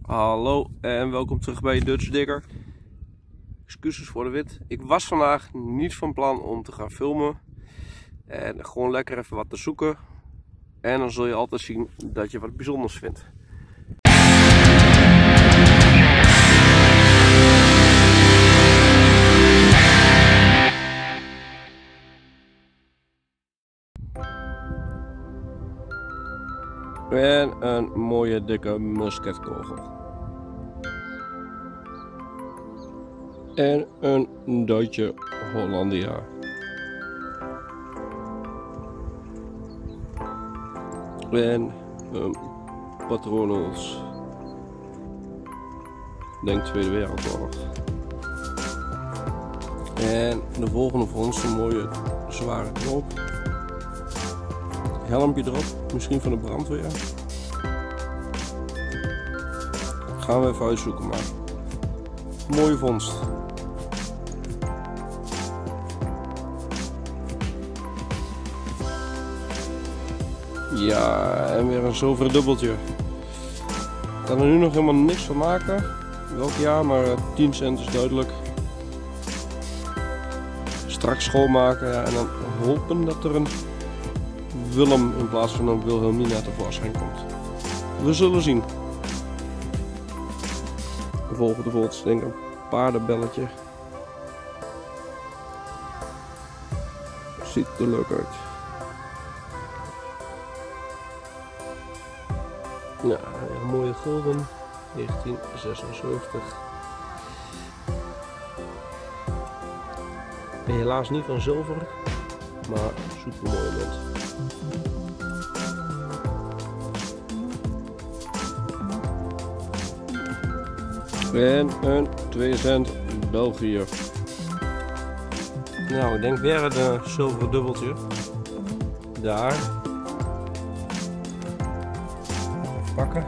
Hallo en welkom terug bij Dutch Digger. Excuses voor de wit. Ik was vandaag niet van plan om te gaan filmen. En gewoon lekker even wat te zoeken. En dan zul je altijd zien dat je wat bijzonders vindt. En een mooie dikke musketkogel. En een Duitse Hollandia. En een Patronus. Denk Tweede Wereldoorlog. En de volgende voor ons een mooie zware knoop. Helmpje erop, misschien van de brandweer. Gaan we even uitzoeken, maar mooie vondst. Ja, en weer een zilveren dubbeltje. Ik kan er nu nog helemaal niks van maken. Welk jaar, maar 10 cent is duidelijk. Straks schoonmaken, ja, en dan hopen dat er een Willem in plaats van een Wilhelmina tevoorschijn komt. We zullen zien. De volgende vondst, denk ik, een paardenbelletje. Ziet er leuk uit. Ja, een mooie gulden, 1976. Helaas niet van zilver, maar super mooie munt. En een 2 cent België. Nou, ik denk weer een zilveren dubbeltje. Daar. Pakken.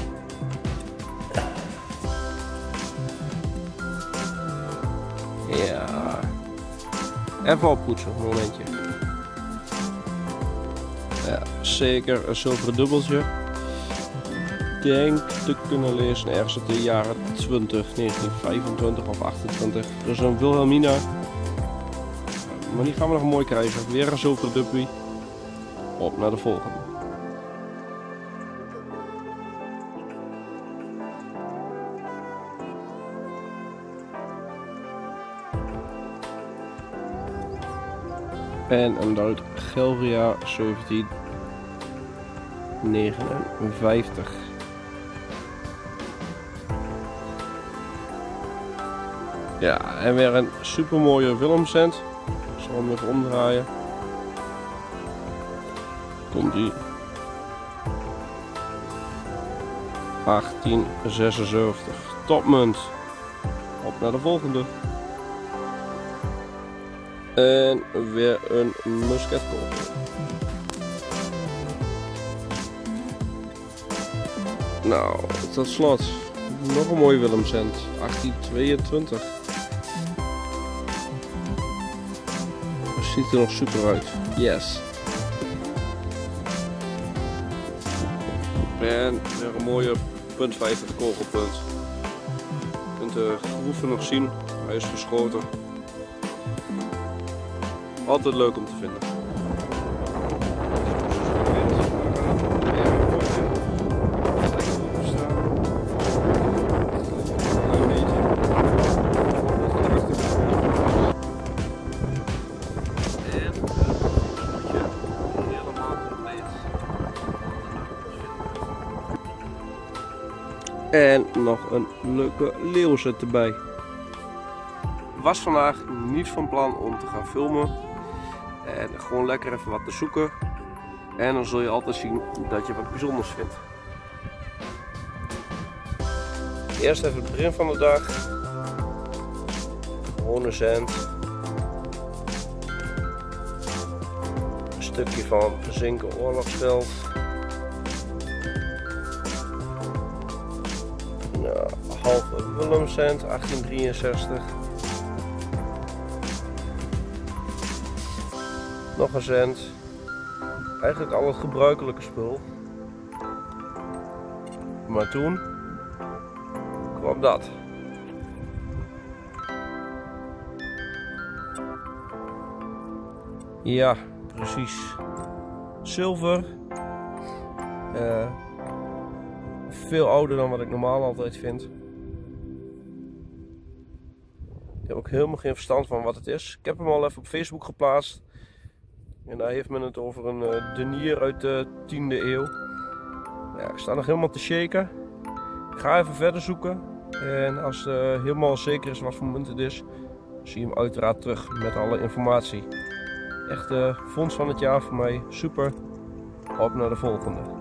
Ja. Even oppoetsen, een momentje. Ja, zeker een zilveren dubbeltje. Denk te kunnen lezen ergens uit de jaren 20, 1925 of 28. Dus een Wilhelmina. Maar die gaan we nog mooi krijgen. Weer een zilveren dubbie. Op naar de volgende. En een Duit Gelria 1759. Ja, en weer een super mooie Willemcent. Ik zal hem even omdraaien. Komt die. 1876. Topmunt. Op naar de volgende. En weer een musketkogel. Nou, tot slot nog een mooie Willemcent. 1822. Ziet er nog super uit. Yes. En weer een mooie punt 50 kogelpunt. Je kunt de groeven nog zien. Hij is verschoten. Altijd leuk om te vinden. En nog een leuke leeuwzet erbij. Was vandaag niet van plan om te gaan filmen. En gewoon lekker even wat te zoeken. En dan zul je altijd zien dat je wat bijzonders vindt. Eerst even het begin van de dag. Gewoon een cent. Een stukje van zinken oorlogsgeld. Nou, halve Willemcent, 1863. Nog een cent. Eigenlijk al het gebruikelijke spul. Maar toen Op dat. Ja, precies. Zilver. Veel ouder dan wat ik normaal altijd vind. Ik heb ook helemaal geen verstand van wat het is. Ik heb hem al even op Facebook geplaatst. En daar heeft men het over een denier uit de 10e eeuw. Ja, ik sta nog helemaal te shaken. Ik ga even verder zoeken. En als het helemaal zeker is wat voor munt het is, zie je hem uiteraard terug met alle informatie. Echt vondst van het jaar voor mij. Super. Op naar de volgende.